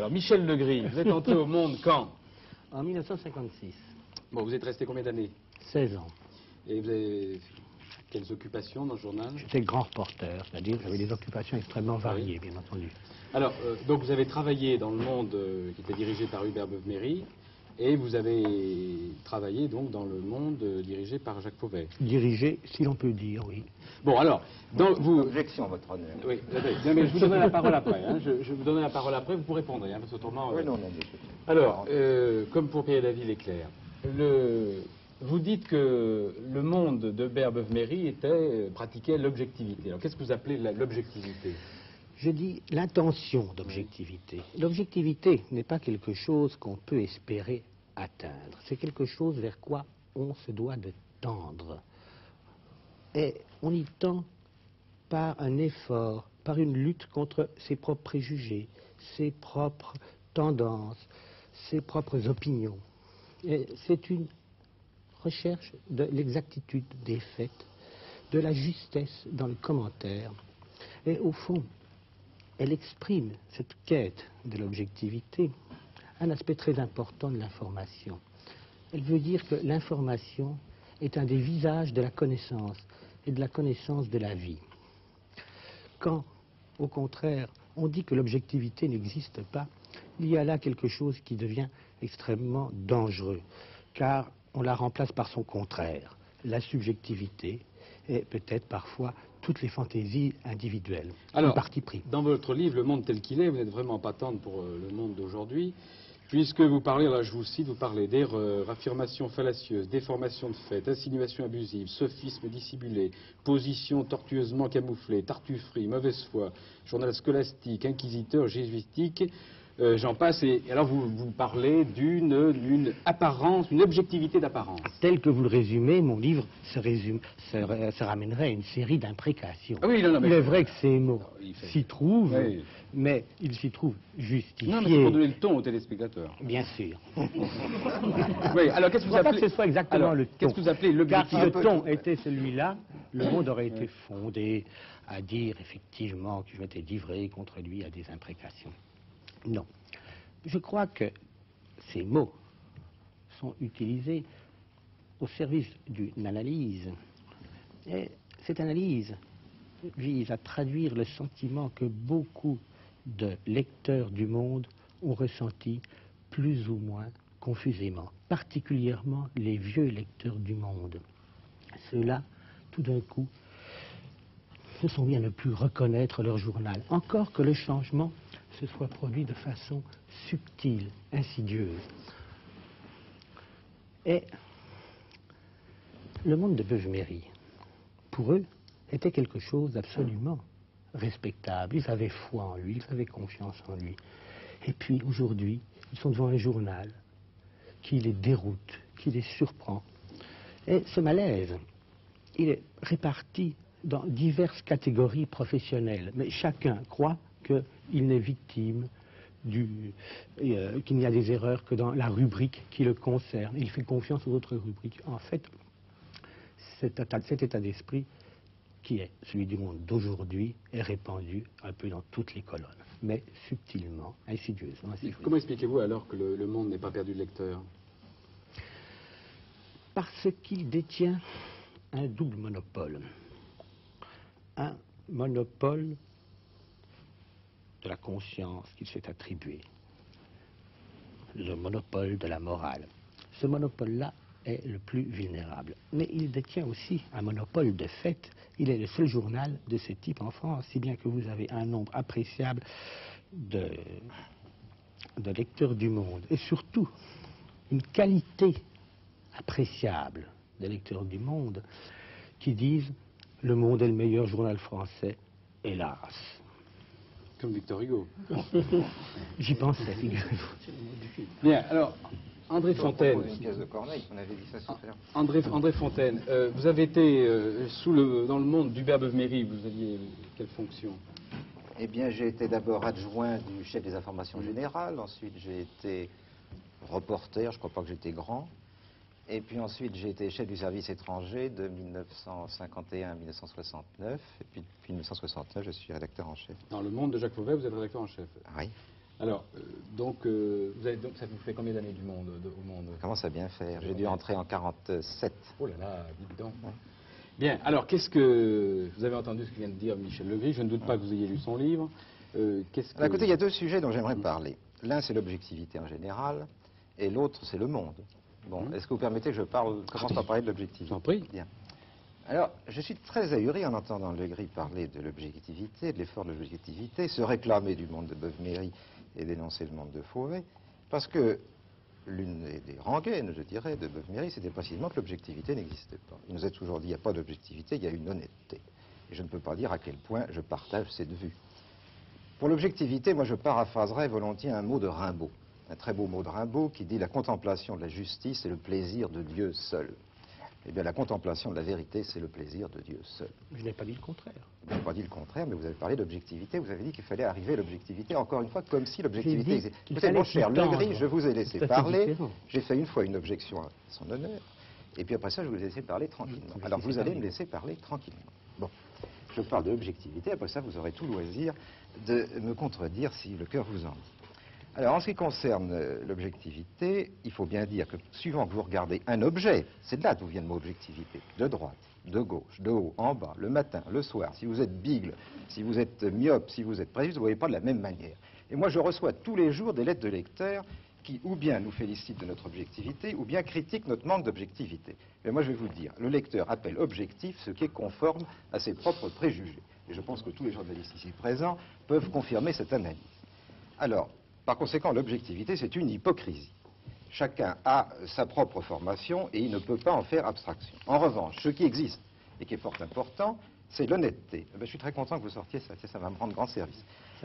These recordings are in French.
Alors, Michel Legris, vous êtes entré au Monde quand? En 1956. Bon, vous êtes resté combien d'années? 16 ans. Et vous avez quelles occupations dans le journal? J'étais grand reporter, c'est-à-dire j'avais des occupations extrêmement variées, bien entendu. Alors, donc vous avez travaillé dans le Monde qui était dirigé par Hubert Beuve-Méry, et vous avez travaillé donc dans le Monde dirigé par Jacques Fauvet. Dirigé, si l'on peut dire, oui. Bon, alors, vous... Objection, votre honneur. Oui, non, mais je vous donnerai la parole après. Hein. Je vous donnerai la parole après, vous pourrez répondre, hein, parce qu'autrement... Oui, non, monsieur. Alors, comme pour Pierre David Leclerc, vous dites que le Monde de Hubert Beuve-Méry pratiquait l'objectivité. Alors, qu'est-ce que vous appelez l'objectivité? Je dis l'intention d'objectivité. L'objectivité n'est pas quelque chose qu'on peut espérer atteindre. C'est quelque chose vers quoi on se doit de tendre. Et on y tend par un effort, par une lutte contre ses propres préjugés, ses propres tendances, ses propres opinions. Et c'est une recherche de l'exactitude des faits, de la justesse dans le commentaire. Et au fond, elle exprime, cette quête de l'objectivité, un aspect très important de l'information. Elle veut dire que l'information est un des visages de la connaissance et de la connaissance de la vie. Quand, au contraire, on dit que l'objectivité n'existe pas, il y a là quelque chose qui devient extrêmement dangereux, car on la remplace par son contraire, la subjectivité, et peut-être parfois toutes les fantaisies individuelles. Alors, parti pris. Dans votre livre, Le Monde tel qu'il est, vous n'êtes vraiment pas tendre pour le monde d'aujourd'hui, puisque vous parlez, là je vous cite, vous parlez d'erreurs, affirmations fallacieuses, déformations de faits, insinuations abusives, sophismes dissimulés, positions tortueusement camouflées, tartufferie, mauvaise foi, journal scolastique, inquisiteur, jésuitique, j'en passe, et alors vous parlez d'une apparence, une objectivité d'apparence. Tel que vous le résumez, mon livre se ramènerait à une série d'imprécations. Ah oui, non, mais... Il est vrai que ces mots s'y trouvent, oui, mais ils s'y trouvent justifiés. Non, mais c'est pour donner le ton aux téléspectateurs. Bien sûr. Oui, alors qu'est-ce que vous Pas appelez... que ce soit exactement le ton. Qu'est-ce que vous appelez l'objectivité? Car si le ton était celui-là, le monde aurait été fondé à dire effectivement que je m'étais livré contre lui à des imprécations. Non. Je crois que ces mots sont utilisés au service d'une analyse. Et cette analyse vise à traduire le sentiment que beaucoup de lecteurs du Monde ont ressenti plus ou moins confusément, particulièrement les vieux lecteurs du Monde. Ceux-là, tout d'un coup, se sont mis à ne plus reconnaître leur journal, encore que le changement se soit produit de façon subtile, insidieuse. Et le Monde de Beuve-Méry, pour eux, était quelque chose d'absolument respectable. Ils avaient foi en lui, ils avaient confiance en lui. Et puis, aujourd'hui, ils sont devant un journal qui les déroute, qui les surprend. Et ce malaise, il est réparti dans diverses catégories professionnelles. Mais chacun croit qu'il n'est victime qu'il n'y a des erreurs que dans la rubrique qui le concerne. Il fait confiance aux autres rubriques. En fait, cet état d'esprit, qui est celui du Monde d'aujourd'hui, est répandu un peu dans toutes les colonnes, mais subtilement, insidieusement. Comment expliquez-vous alors que le Monde n'ait pas perdu de lecteur? Parce qu'il détient un double monopole. Un monopole de la conscience qu'il s'est attribué, le monopole de la morale. Ce monopole-là est le plus vulnérable. Mais il détient aussi un monopole de fait. Il est le seul journal de ce type en France, si bien que vous avez un nombre appréciable de lecteurs du Monde, et surtout une qualité appréciable de lecteurs du Monde qui disent « Le Monde est le meilleur journal français, hélas ». Comme Victor Hugo. J'y pensais, figurez-vous. Bien, alors, André Fontaine. Une pièce de Corneille, on avait dit ça sur faire. André Fontaine, vous avez été dans le Monde d'Hubert Beuve-Méry, vous aviez quelle fonction? Eh bien, j'ai été d'abord adjoint du chef des informations générales, ensuite j'ai été reporter, je crois pas que j'étais grand, et puis ensuite j'ai été chef du service étranger de 1951 à 1969, et puis depuis 1969 je suis rédacteur en chef. Dans le Monde de Jacques Fauvet, vous êtes rédacteur en chef. Oui. Alors, donc, ça vous fait combien d'années au monde? Ça commence à bien faire. J'ai dû entrer en 47. Oh là là, dites donc. Bien, alors, qu'est-ce que... Vous avez entendu ce que vient de dire Michel Legris, je ne doute pas que vous ayez lu son livre. Qu'est-ce que... Alors, écoutez, il y a deux sujets dont j'aimerais parler. L'un, c'est l'objectivité en général, et l'autre, c'est le monde. Bon, est-ce que vous permettez que je commence par parler de l'objectivité? J'en prie. Bien. Alors, je suis très ahuri en entendant Legris parler de l'objectivité, de l'effort de l'objectivité, se réclamer du monde de Beuve-Méry et dénoncer le monde de Fauvet, parce que l'une des rengaines, je dirais, de Beuve-Méry, c'était précisément que l'objectivité n'existait pas. Il nous a toujours dit, il n'y a pas d'objectivité, il y a une honnêteté. Et je ne peux pas dire à quel point je partage cette vue. Pour l'objectivité, moi je paraphraserais volontiers un mot de Rimbaud, un très beau mot de Rimbaud qui dit « La contemplation de la justice est le plaisir de Dieu seul ». Eh bien, la contemplation de la vérité, c'est le plaisir de Dieu seul. Je n'ai pas dit le contraire. Je n'ai pas dit le contraire, mais vous avez parlé d'objectivité, vous avez dit qu'il fallait arriver à l'objectivité, encore une fois, comme si l'objectivité existait. Écoutez, mon cher Legris, je vous ai laissé parler, j'ai fait une fois une objection à son honneur, et puis après ça, je vous ai laissé parler tranquillement. Alors, vous allez me laisser parler tranquillement. Bon, je parle de l'objectivité, après ça, vous aurez tout loisir de me contredire si le cœur vous en dit. Alors, en ce qui concerne l'objectivité, il faut bien dire que, suivant que vous regardez un objet, c'est de là d'où vient le mot objectivité, de droite, de gauche, de haut, en bas, le matin, le soir, si vous êtes bigle, si vous êtes myope, si vous êtes précis, vous ne voyez pas de la même manière. Et moi, je reçois tous les jours des lettres de lecteurs qui, ou bien nous félicitent de notre objectivité, ou bien critiquent notre manque d'objectivité. Mais moi, je vais vous dire, le lecteur appelle objectif ce qui est conforme à ses propres préjugés. Et je pense que tous les journalistes ici présents peuvent confirmer cette analyse. Alors, par conséquent, l'objectivité, c'est une hypocrisie. Chacun a sa propre formation et il ne peut pas en faire abstraction. En revanche, ce qui existe et qui est fort important, c'est l'honnêteté. Je suis très content que vous sortiez ça, ça va me rendre grand service.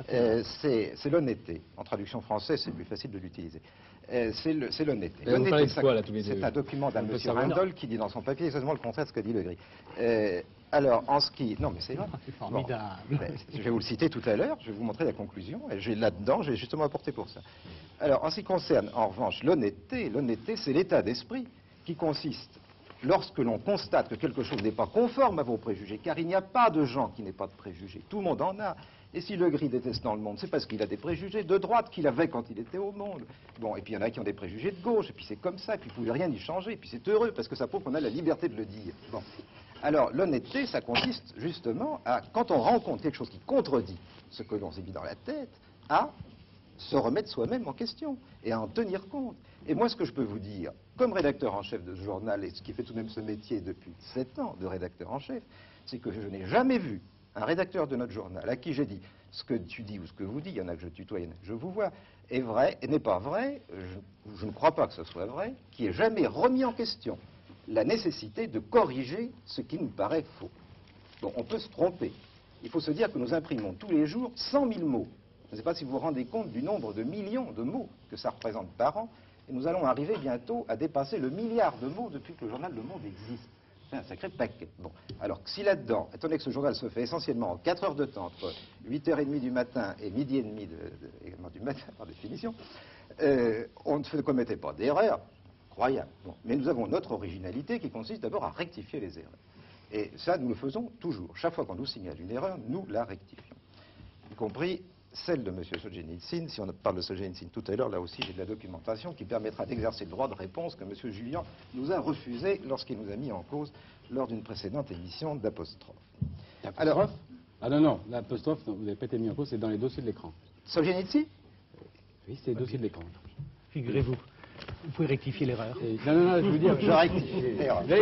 C'est l'honnêteté. En traduction française, c'est plus facile de l'utiliser. C'est l'honnêteté. L'honnêteté, c'est un document d'un monsieur Rindol qui dit dans son papier exactement le contraire de ce que dit Legris. Alors, en ce qui... Non, mais c'est vrai. C'est formidable. Bon, je vais vous le citer tout à l'heure, je vais vous montrer la conclusion. Et j'ai là-dedans, j'ai justement apporté pour ça. Alors, en ce qui concerne, en revanche, l'honnêteté, c'est l'état d'esprit qui consiste, lorsque l'on constate que quelque chose n'est pas conforme à vos préjugés, car il n'y a pas de gens qui n'aient pas de préjugés, tout le monde en a. Et si Legris déteste dans le monde, c'est parce qu'il a des préjugés de droite qu'il avait quand il était au monde. Bon, et puis il y en a qui ont des préjugés de gauche, et puis c'est comme ça, et puis vous ne pouvez rien y changer, et puis c'est heureux, parce que ça prouve qu'on a la liberté de le dire. Bon. Alors, l'honnêteté, ça consiste justement à, quand on rencontre quelque chose qui contredit ce que l'on s'est mis dans la tête, à se remettre soi-même en question et à en tenir compte. Et moi, ce que je peux vous dire, comme rédacteur en chef de ce journal, et ce qui fait tout de même ce métier depuis 7 ans de rédacteur en chef, c'est que je n'ai jamais vu un rédacteur de notre journal à qui j'ai dit ce que tu dis ou ce que vous dites, il y en a que je tutoie, il y en a que je vous vois, est vrai et n'est pas vrai, je ne crois pas que ce soit vrai, qui ait jamais remis en question la nécessité de corriger ce qui nous paraît faux. Bon, on peut se tromper. Il faut se dire que nous imprimons tous les jours 100 000 mots. Je ne sais pas si vous vous rendez compte du nombre de millions de mots que ça représente par an. Et nous allons arriver bientôt à dépasser le milliard de mots depuis que le journal Le Monde existe. C'est un sacré paquet. Bon, alors si là-dedans, étant donné que ce journal se fait essentiellement en 4 heures de temps, entre 8h30 du matin et midi et demi également du matin, par définition, on ne commettait pas d'erreur. Incroyable. Bon. Mais nous avons notre originalité qui consiste d'abord à rectifier les erreurs. Et ça, nous le faisons toujours. Chaque fois qu'on nous signale une erreur, nous la rectifions. Y compris celle de M. Solzhenitsyn. Si on parle de Solzhenitsyn tout à l'heure, là aussi, j'ai de la documentation qui permettra d'exercer le droit de réponse que M. Julien nous a refusé lorsqu'il nous a mis en cause lors d'une précédente émission d'Apostrophe. Alors, ah non, l'apostrophe, vous n'avez pas été mis en cause, c'est dans les dossiers de l'écran. Solzhenitsyn? Oui, c'est les dossiers de l'écran. Figurez-vous. Vous pouvez rectifier l'erreur. Non, je veux dire... Je rectifie.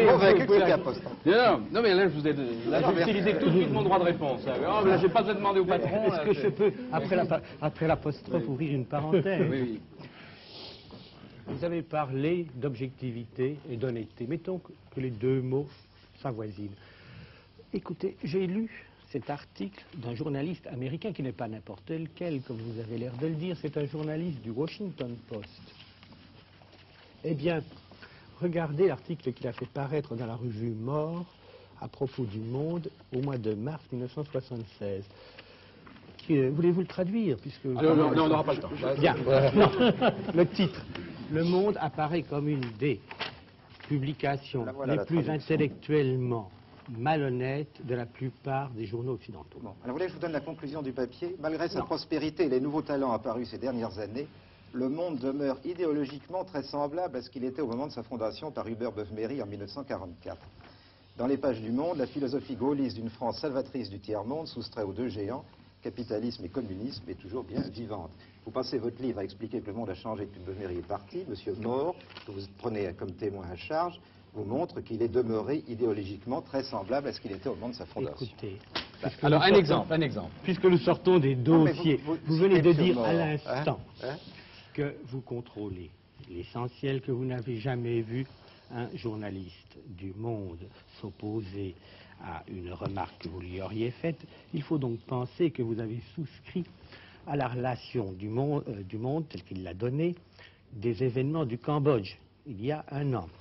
Non, mais là, je vous ai... Là, j'ai utilisé tout de suite mon droit de réponse. Là, j'ai pas besoin de demander au patron. Est-ce que je peux, après l'apostrophe, ouvrir une parenthèse? Oui. Vous avez parlé d'objectivité et d'honnêteté. Mettons que les deux mots s'avoisinent. Écoutez, j'ai lu cet article d'un journaliste américain qui n'est pas n'importe lequel, comme vous avez l'air de le dire. C'est un journaliste du Washington Post. Eh bien, regardez l'article qu'il a fait paraître dans la revue Mort à propos du Monde au mois de mars 1976. Voulez-vous le traduire puisque... Non, on n'aura pas le temps. Bien. Non. Le titre. Le Monde apparaît comme une des publications les plus intellectuellement malhonnête de la plupart des journaux occidentaux. Bon, alors vous voulez que je vous donne la conclusion du papier? Malgré sa prospérité et les nouveaux talents apparus ces dernières années, le monde demeure idéologiquement très semblable à ce qu'il était au moment de sa fondation par Hubert Beuve-Méry en 1944. Dans les pages du Monde, la philosophie gaulliste d'une France salvatrice du tiers-monde, soustrait aux deux géants, capitalisme et communisme, est toujours bien vivante. Vous passez votre livre à expliquer que le monde a changé depuis que Beuve-Méry est parti. Monsieur More, que vous prenez comme témoin à charge, vous montre qu'il est demeuré idéologiquement très semblable à ce qu'il était au moment de sa fondation. Écoutez, Alors, un exemple. puisque nous sortons des dossiers, vous venez de dire à More, l'instant hein que vous contrôlez l'essentiel, que vous n'avez jamais vu un journaliste du Monde s'opposer à une remarque que vous lui auriez faite. Il faut donc penser que vous avez souscrit à la relation du Monde tel qu'il l'a donnée des événements du Cambodge il y a un an.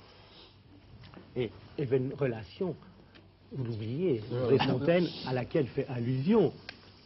Et relation, vous l'oubliez, Fontaine, à laquelle fait allusion.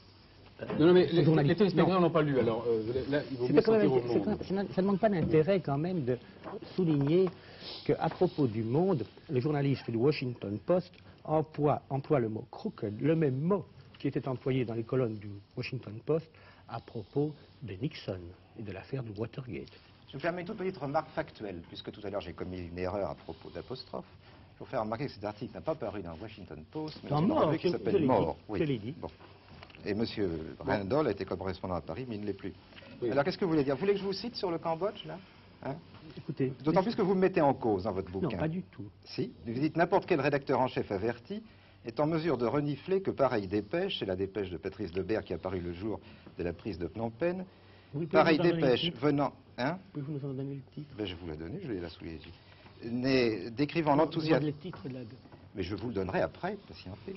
Non, mais les téléspectateurs n'ont pas lu, alors là, il vaut mieux sortir au Monde. Ça ne manque pas d'intérêt quand même de souligner qu'à propos du Monde, le journaliste du Washington Post emploie le mot crooked, le même mot qui était employé dans les colonnes du Washington Post à propos de Nixon et de l'affaire du Watergate. Je vous permets une toute petite remarque factuelle, puisque tout à l'heure j'ai commis une erreur à propos d'apostrophe. Je vous faire remarquer que cet article n'a pas paru dans le Washington Post, mais dans une revue qui s'appelle More. Je l'ai dit. Bon. Et M. Randall a été correspondant à Paris, mais il ne l'est plus. Oui. Alors qu'est-ce que vous voulez dire? Vous voulez que je vous cite sur le Cambodge, là, hein? Écoutez, d'autant plus que vous me mettez en cause dans votre bouquin. Non, pas du tout. Si, vous dites n'importe quel rédacteur en chef averti est en mesure de renifler que pareille dépêche, c'est la dépêche de Patrice Lebert qui a paru le jour de la prise de Phnom Penh, pareille dépêche venant... Hein? Pouvez-vous nous en donner le titre? Ben, je vous l'ai donné, je l'ai là sous les yeux. Décrivant l'enthousiasme... Le titre là. Mais je vous le donnerai après, patientez.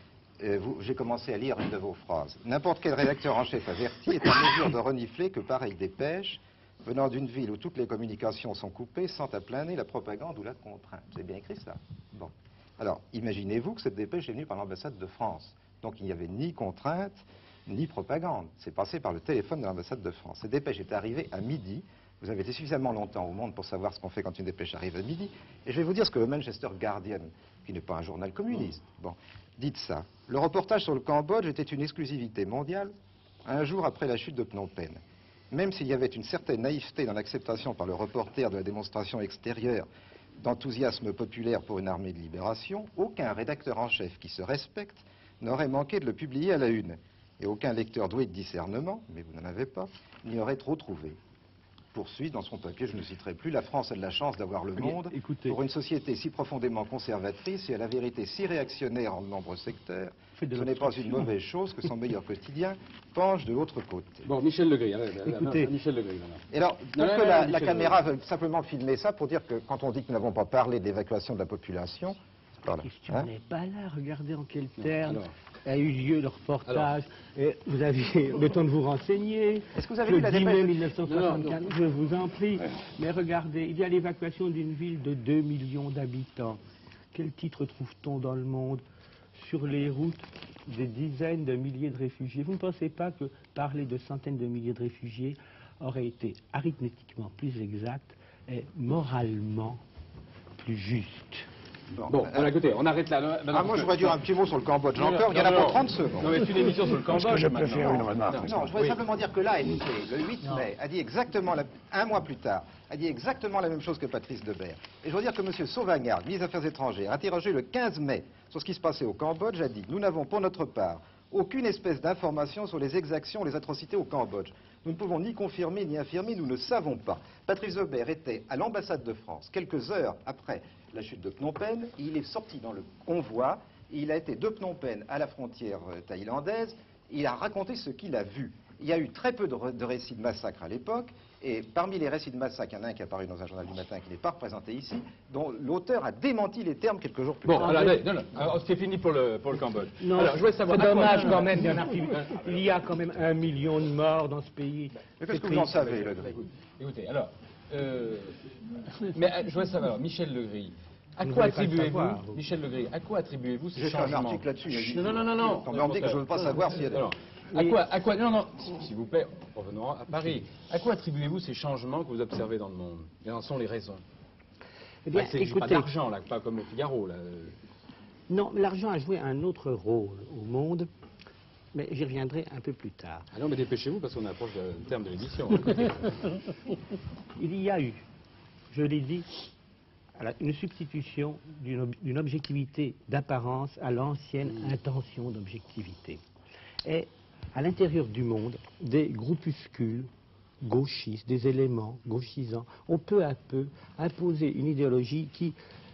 J'ai commencé à lire une de vos phrases. N'importe quel rédacteur en chef averti est en mesure de renifler que pareille dépêche, venant d'une ville où toutes les communications sont coupées, sent à plein nez la propagande ou la contrainte. Vous avez bien écrit ça? Bon. Alors, imaginez-vous que cette dépêche est venue par l'ambassade de France. Donc, il n'y avait ni contrainte, ni propagande. C'est passé par le téléphone de l'ambassade de France. Cette dépêche est arrivée à midi. Vous avez été suffisamment longtemps au Monde pour savoir ce qu'on fait quand une dépêche arrive à midi. Et je vais vous dire ce que le Manchester Guardian, qui n'est pas un journal communiste, bon, dit de ça. Le reportage sur le Cambodge était une exclusivité mondiale un jour après la chute de Phnom Penh. Même s'il y avait une certaine naïveté dans l'acceptation par le reporter de la démonstration extérieure d'enthousiasme populaire pour une armée de libération, aucun rédacteur en chef qui se respecte n'aurait manqué de le publier à la une. Et aucun lecteur doué de discernement, mais vous n'en avez pas, n'y aurait trop trouvé. Poursuit dans son papier, je ne citerai plus, la France a de la chance d'avoir le monde pour une société si profondément conservatrice et à la vérité si réactionnaire en de nombreux secteurs. Ce n'est pas une mauvaise chose que son meilleur quotidien penche de l'autre côté. Bon, Michel Legris, écoutez, Michel Legris. Et alors, pour que la caméra veuille simplement filmer ça, pour dire que quand on dit que nous n'avons pas parlé d'évacuation de la population, la question n'est pas là. Regardez en quels termes a eu lieu le reportage. Et vous avez le temps de vous renseigner. Est-ce que vous avez vu la dépêche 1964, je vous en prie. Mais regardez, il y a l'évacuation d'une ville de 2 millions d'habitants. Quel titre trouve-t-on dans le Monde? Sur les routes, des dizaines de milliers de réfugiés. Vous ne pensez pas que parler de centaines de milliers de réfugiés aurait été arithmétiquement plus exact et moralement plus juste? Bon, écoutez, on arrête là. Moi, je voudrais dire un petit mot sur le Cambodge. Encore, il y en a pour 30 secondes. Non, mais c'est une émission sur le Cambodge. Je peux faire une remarque. Non, je voudrais simplement dire que là, le 8 mai, a dit exactement, un mois plus tard, a dit exactement la même chose que Patrice Lebert. Et je veux dire que M. Sauvagnard, ministre des Affaires étrangères, interrogé le 15 mai sur ce qui se passait au Cambodge, a dit « Nous n'avons pour notre part aucune espèce d'information sur les exactions, les atrocités au Cambodge. Nous ne pouvons ni confirmer ni infirmer, nous ne savons pas. » Patrice Lebert était à l'ambassade de France quelques heures après la chute de Phnom Penh. Il est sorti dans le convoi. Il a été de Phnom Penh à la frontière thaïlandaise. Il a raconté ce qu'il a vu. Il y a eu très peu de récits de massacres à l'époque. Et parmi les récits de massacres, il y en a un qui est apparu dans un journal du matin qui n'est pas représenté ici, dont l'auteur a démenti les termes quelques jours plus tard. Bon, alors, c'est fini pour le Cambodge. Non, alors, je voulais savoir. C'est dommage quand même. Il y a quand même 1 million de morts dans ce pays. Mais qu'est-ce que vous en savez, Le Gris? Écoutez, alors, mais je voudrais savoir, Michel Legris, à quoi attribuez-vous, Michel Legris, à quoi attribuez-vous ces changements? J'ai fait un article là-dessus. Non. On me dit que je ne veux pas savoir s'il y a des... Non, s'il vous plaît, revenons à Paris. À quoi attribuez-vous ces changements que vous observez dans le monde? Quelles en sont les raisons? Eh bien, écoutez, pas d'argent, là, pas comme le Figaro, là. Non, l'argent a joué un autre rôle au monde, mais j'y reviendrai un peu plus tard. Ah non, mais dépêchez-vous parce qu'on approche du terme de l'émission. Il y a eu, je l'ai dit, une substitution d'une objectivité d'apparence à l'ancienne intention d'objectivité. Et à l'intérieur du monde, des groupuscules gauchistes, des éléments gauchisants, ont peu à peu imposé une idéologie qui,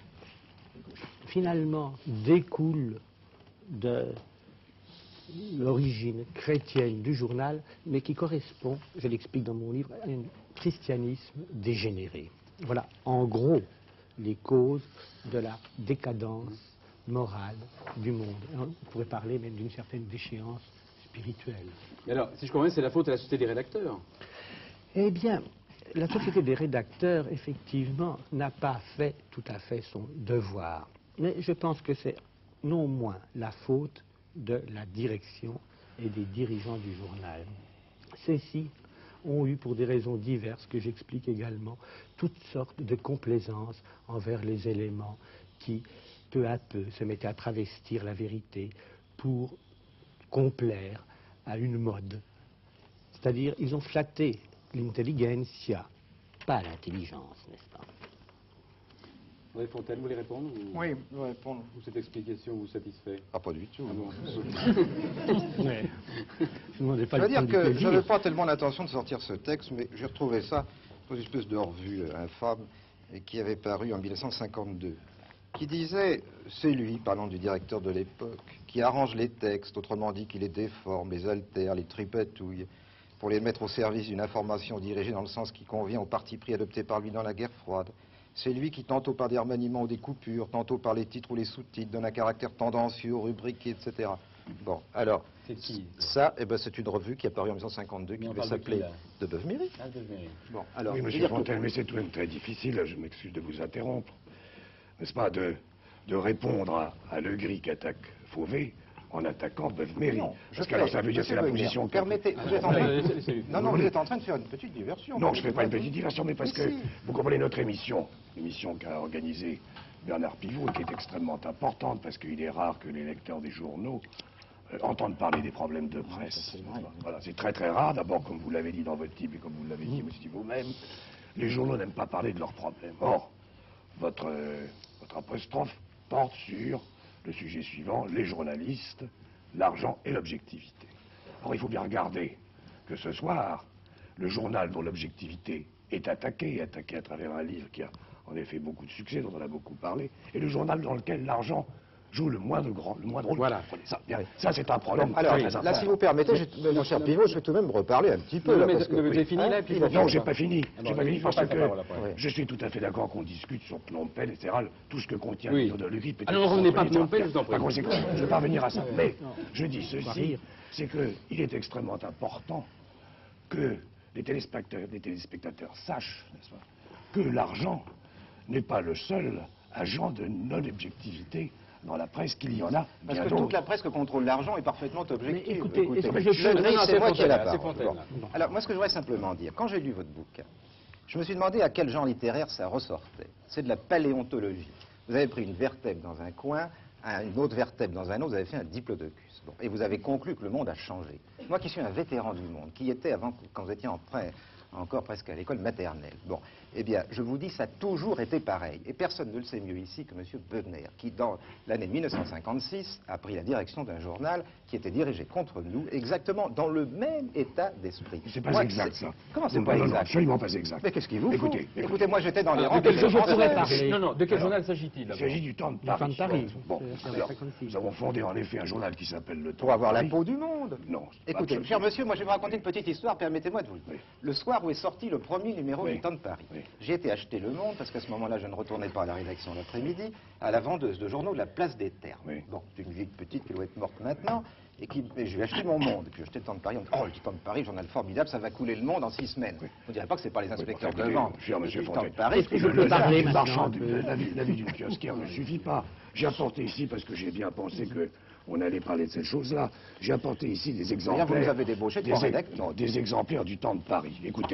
finalement, découle de l'origine chrétienne du journal, mais qui correspond, je l'explique dans mon livre, à un christianisme dégénéré. Voilà, en gros, les causes de la décadence morale du monde. On pourrait parler même d'une certaine déchéance spirituelle. Mais alors, si je comprends bien, c'est la faute à la société des rédacteurs. Eh bien, la société des rédacteurs, effectivement, n'a pas fait tout à fait son devoir. Mais je pense que c'est non moins la faute de la direction et des dirigeants du journal. Ceux-ci ont eu, pour des raisons diverses, que j'explique également, toutes sortes de complaisances envers les éléments qui, peu à peu, se mettaient à travestir la vérité pour complaire à une mode. C'est-à-dire, ils ont flatté l'intelligentsia, pas l'intelligence, n'est-ce pas? André Fontaine, vous voulez répondre ou... Oui, je vais répondre. Ou cette explication vous satisfait? Ah, pas du tout. Ah non. Ouais. Je ne demandais pas Je veux le dire temps du que plaisir. je n'avais pas tellement l'intention de sortir ce texte, mais j'ai retrouvé ça dans une espèce de revue infâme et qui avait paru en 1952, qui disait, c'est lui, parlant du directeur de l'époque, qui arrange les textes, autrement dit qui les déforme, les altère, les tripatouille, pour les mettre au service d'une information dirigée dans le sens qui convient au parti pris adopté par lui dans la guerre froide. C'est lui qui, tantôt par des remaniements ou des coupures, tantôt par les titres ou les sous-titres, donne un caractère tendancieux, rubriqué, etc. Bon, alors, C'est qui ça, eh ben, c'est une revue qui est apparue en 1952, qui Mais on devait parle de s'appeler qui, là De Beuve-Méry. Ah, de Méry. Bon, alors, Oui, je veux monsieur dire que- Fontaine, mais c'est tout de même très difficile, je m'excuse de vous interrompre, n'est-ce pas, de répondre à Le Gris qui attaque Fauvet en attaquant Beuve-Méry. Non, Parce que alors ça veut dire que c'est la position... Permettez, vous êtes en train... Non, non, vous êtes en train de faire une petite diversion. Non, je ne fais pas une petite diversion, mais parce Mais que, si. vous comprenez, notre émission, l'émission qu'a organisée Bernard Pivot, qui est extrêmement importante, parce qu'il est rare que les lecteurs des journaux entendent parler des problèmes de presse. Voilà, c'est très très rare. D'abord, comme vous l'avez dit dans votre type et comme vous l'avez dit aussi vous-même, les journaux n'aiment pas parler de leurs problèmes. Or, votre apostrophe porte sur le sujet suivant, les journalistes, l'argent et l'objectivité. Or, il faut bien regarder que ce soir, le journal dont l'objectivité est attaquée à travers un livre qui a en effet beaucoup de succès, dont on a beaucoup parlé, et le journal dans lequel l'argent joue le moindre rôle. Voilà. Ça, bien, ça c'est un problème. Alors, très là, important. si vous permettez, mon cher Pivot, je vais tout de même reparler un petit peu. Non, là, mais parce que- vous avez fini, là, et puis il faut- Non, j'ai pas fini. Ah J'ai bon, pas fini il faut parce passer la que parole après. Oui. je suis tout à fait d'accord qu'on discute sur Phnom Penh, etc. Tout ce que contient Oui. le livre de Le Gris. peut-être Ah non, revenez pas à contre- Phnom Penh, je vous en prie. Par conséquent, je ne vais pas revenir à ça. Mais je dis va ceci, rire. c'est qu'il est extrêmement important que les téléspectateurs sachent, n'est-ce pas, que l'argent n'est pas le seul agent de non-objectivité dans la presse, qu'il y en a Parce bien que toute d'autres. la presse que contrôle l'argent est parfaitement objective. Mais écoutez, est-ce que je Le peux- Gris, Non, non, c'est moi qui ai la Fontaine, c'est parole. Fontaine, Bon. là. Alors, moi, ce que je voudrais simplement dire, quand j'ai lu votre bouquin, je me suis demandé à quel genre littéraire ça ressortait. C'est de la paléontologie. Vous avez pris une vertèbre dans un coin, une autre vertèbre dans un autre, vous avez fait un diplodocus. Bon, et vous avez conclu que le monde a changé. Moi qui suis un vétéran du monde, qui était avant, quand vous étiez encore presque à l'école maternelle. Bon, eh bien, je vous dis, ça a toujours été pareil. Et personne ne le sait mieux ici que M. Beuvener, qui, dans l'année 1956, a pris la direction d'un journal qui était dirigé contre nous, exactement dans le même état d'esprit. C'est pas Moi, exact, ça. Comment c'est Non, pas non, non, exact? absolument pas exact. Mais qu'est-ce qu'il vous faut? Écoutez, Écoutez, moi j'étais dans les Alors, rangs de quel des jour pourrait Français. parler Non, non, de quel Alors, journal s'agit-il Il d'abord s'agit du temps de Du temps Paris. de Paris. Bon, C'est alors, 56. nous avons fondé en effet un journal qui s'appelle Le Temps Pour avoir de la Paris. peau du monde. Non. Écoutez, absolument. cher monsieur, moi je vais vous raconter une petite histoire, permettez-moi de vous le dire. Oui. Le soir où est sorti le premier numéro Oui. du Temps de Paris, Oui. j'ai été acheter Le Monde, parce qu'à ce moment-là je ne retournais pas à la rédaction l'après-midi, à la vendeuse de journaux de la Place des Termes. Oui. Bon, c'est une vieille petite qui doit être morte maintenant, et je lui ai acheté Mon Monde. Et puis j'ai acheté Le Temps de Paris, on me dit, oh, le Temps de Paris, journal formidable, ça va couler le monde en 6 semaines. Oui. On ne dirait pas que c'est pas les inspecteurs Enfin, de vente. cher monsieur Le Temps Fontaine, de Paris, Est-ce que je Le peux parler du marchand, maintenant un peu la vie d'une kiosquière ne suffit pas. J'ai apporté ici, parce que j'ai bien pensé que on allait parler de ces choses-là, j'ai apporté ici des exemplaires. vous nous avez débauché trois des rédacteurs. non, des exemplaires du Temps de Paris. Écoutez,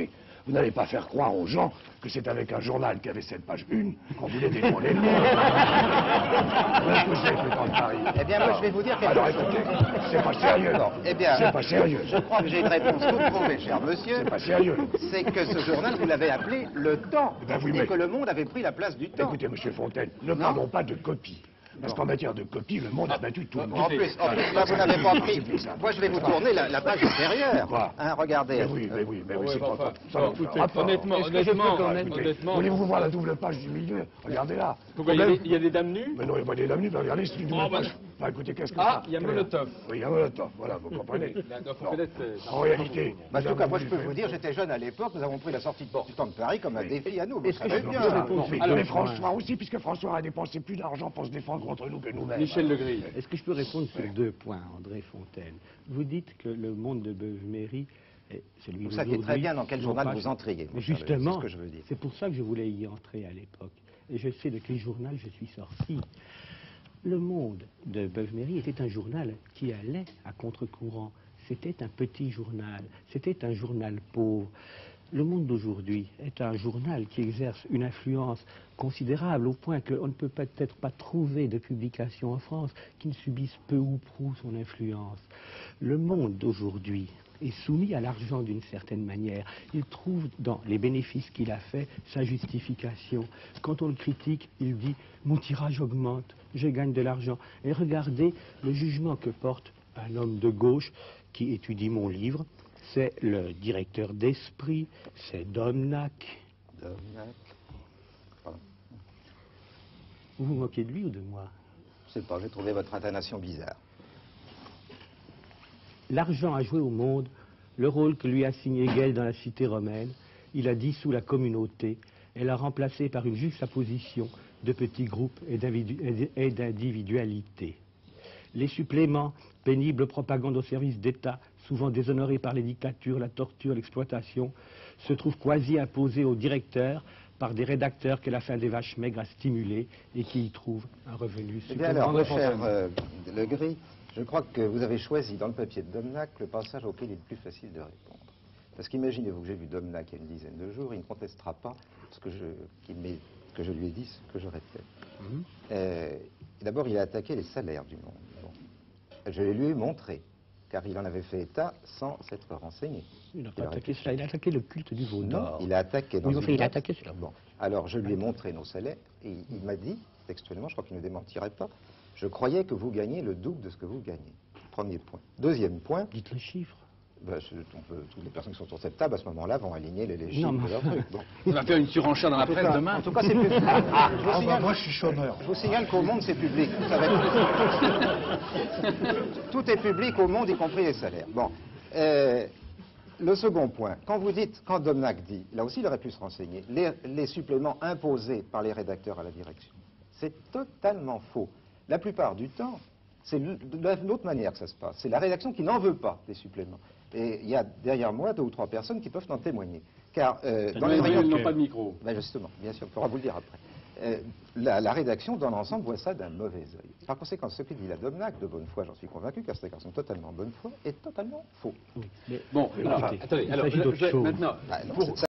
Vous n'allez pas faire croire aux gens que c'est avec un journal qui avait cette page 1 qu'on voulait dévoiler le monde. Voilà ce que j'ai fait dans Paris. Eh bien, moi, je vais vous dire quelque Alors, chose. écoutez, c'est pas sérieux. Bon, eh bien, c'est pas sérieux. Je crois que j'ai une réponse toute trouvée, cher monsieur. C'est pas sérieux. C'est que ce journal, vous l'avez appelé Le Temps. Eh ben oui, et mais- que le monde avait pris la place du temps. Écoutez, monsieur Fontaine, ne parlons pas de copie. Parce qu'en matière de copie, le monde a battu tout le monde. En plus, là, vous n'avez pas pris. C'est ça. Moi, je vais vous tourner la page antérieure. Quoi Hein, regardez. Mais oui, c'est bon, pas enfin, ça. bon, n'a aucun écoutez, rapport. honnêtement, Est-ce que je peux quand même- honnêtement. Voulez-vous voir la double page du milieu? Regardez là. Pourquoi, il y a des dames nues? Mais non, il n'y a pas des dames nues, mais regardez, c'est une double Oh, bah, page. Enfin, écoutez, qu'est-ce que Ah, ça il y a Molotov. Oui, il y a Molotov, voilà, vous comprenez. Donc, faut Non. peut-être, En réalité... Bah, en tout cas, moi, je nous peux avons vous dire, j'étais jeune à l'époque, nous avons pris la sortie du temps de Paris comme un défi à nous. Vous Est-ce que savez je peux bien. répondre Mais, sur deux mais points François aussi, puisque François a dépensé plus d'argent pour se défendre contre nous que nous-mêmes. Michel Legris. Est-ce que je peux répondre sur deux points, André Fontaine? Vous dites que le monde de Beuve-Méry est celui Vous d'aujourd'hui. saviez très bien dans quel non journal pas- vous entriez. Mais mon cher Legris, justement, c'est ce que je veux dire. c'est pour ça que je voulais y entrer à l'époque. Et je sais de quel journal je suis sorti. Le Monde de Beuve-Méry était un journal qui allait à contre-courant. C'était un petit journal, c'était un journal pauvre. Le Monde d'aujourd'hui est un journal qui exerce une influence considérable au point qu'on ne peut peut-être pas trouver de publications en France qui ne subissent peu ou prou son influence. Le Monde d'aujourd'hui est soumis à l'argent d'une certaine manière. Il trouve dans les bénéfices qu'il a fait sa justification. Quand on le critique, il dit « mon tirage augmente, je gagne de l'argent ». Et regardez le jugement que porte un homme de gauche qui étudie mon livre. C'est le directeur d'Esprit, c'est Domnac. Domnac. Voilà. Vous vous moquez de lui ou de moi? Je sais pas, j'ai trouvé votre intonation bizarre. L'argent a joué au monde le rôle que lui a signé Gell dans la cité romaine. Il a dissous la communauté et l'a remplacée par une juxtaposition de petits groupes et d'individualités. Les suppléments, pénibles propagande au service d'État, souvent déshonorés par les dictatures, la torture, l'exploitation, se trouvent quasi imposés aux directeurs par des rédacteurs que la fin des vaches maigres a stimulés et qui y trouvent un revenu Eh bien supplémentaire. alors, mon cher Legris, je crois que vous avez choisi dans le papier de Domnac le passage auquel il est le plus facile de répondre. Parce qu'imaginez-vous que j'ai vu Domnac il y a une dizaine de jours, il ne contestera pas ce que je lui ai dit, ce que je répète. D'abord, il a attaqué les salaires du monde. Bon. Je les lui ai montrés, car il en avait fait état sans s'être renseigné. Il n'a pas attaqué cela, il a attaqué le culte du veau Non, d'or. il a attaqué dans Oui, une enfin, il a note. attaqué cela. Bon. Alors, je lui ai montré nos salaires, et il m'a dit, textuellement, je crois qu'il ne démentirait pas, je croyais que vous gagnez le double de ce que vous gagnez. Premier point. Deuxième point, Dites le chiffre. toutes les personnes qui sont sur cette table, à ce moment-là, vont aligner les chiffres Non, mais- de leur truc. Bon. On va faire une surenchère dans la presse demain. En tout cas, c'est public. Je vous signale- moi, je suis chômeur. Je vous signale qu'au monde, c'est public. Vous savez. Tout est public au monde, y compris les salaires. Bon. Le second point, quand Domnac dit, là aussi il aurait pu se renseigner, les suppléments imposés par les rédacteurs à la direction, c'est totalement faux. La plupart du temps, c'est de l'autre manière que ça se passe. C'est la rédaction qui n'en veut pas des suppléments. Et il y a derrière moi 2 ou 3 personnes qui peuvent en témoigner. Car dans les Ils réunions... n'ont pas de micro. Ben justement, bien sûr, on pourra vous le dire après. La rédaction, dans l'ensemble, voit ça d'un mauvais œil. Par conséquent, ce que dit la Domnac, de bonne foi, j'en suis convaincu, car c'est un garçon totalement de bonne foi, est totalement faux. Oui, mais Bon, alors, écoutez, attendez, il alors, s'agit d'autre chose. maintenant, Ah, non, pour, c'est-